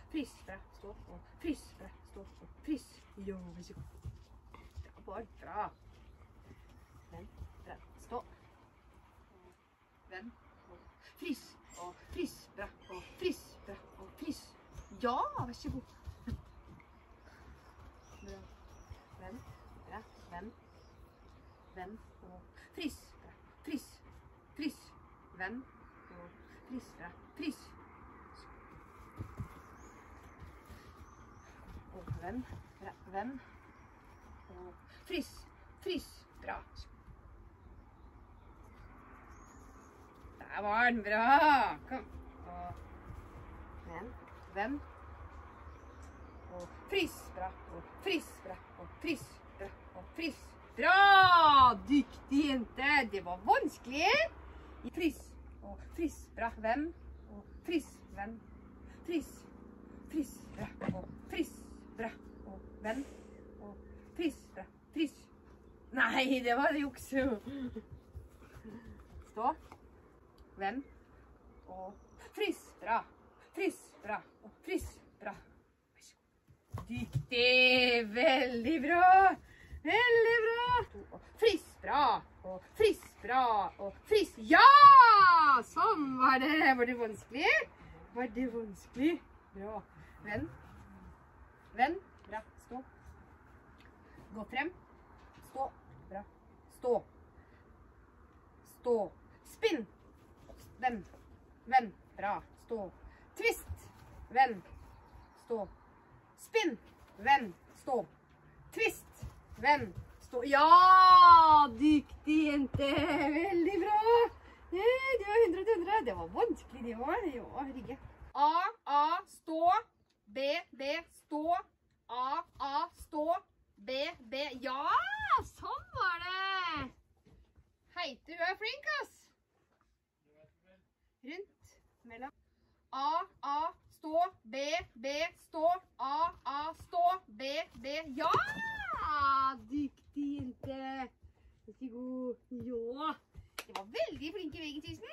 Frisk, bra, stå, og frisk, bra, stå, og frisk. Ja, vær så god. Bra, bra. Vend, bra, stå. Vend, og frisk, bra, og frisk, bra, og frisk. Ja, vær så god. Bra. Vend, bra, vend. Vend, og frisk, bra, frisk, frisk. Vend, og frisk, bra, frisk. Og vend, bra, vend. Og frisk, frisk, bra. Der var den bra. Kom. Og vend, vend. Og frisk, bra, og frisk, bra, og frisk, bra, og frisk. Bra! Dyktig jente. Det var vanskelig. Frisk, og frisk, bra, vend. Og frisk, vend. Frisk, frisk, bra, og frisk, bra, og vend. Og frisk, bra, frisk. Nei, det var juks. Stå. Vend. Og frisk, bra. Frisk, bra, og frisk, bra. Dyktig. Veldig bra. Veldig bra. Og frisk, bra. Og frisk, bra. Og frisk. Ja! Sånn var det. Var det vanskelig? Var det vanskelig? Bra. Vend. Vend. Bra. Stå. Gå frem. Stå. Bra. Stå. Stå. Spinn. Vend. Vend. Bra. Stå. Twist. Vend. Stå. Spinn. Vend. Stå. Twist. Vend. Stå. Ja! Dyktig jente. Veldig bra. Det var 100. Det var vanskelig, det var. Ja, rigge. A, stå. B, stå. A, stå. B. Ja! Sånn var det. Hei, du er flink, ass. Rundt. Mellom. A, stå. B, stå. A, stå. B. Ja! Dyktig jente. Veldig god. Ja. Det var veldig flink i vegetisen.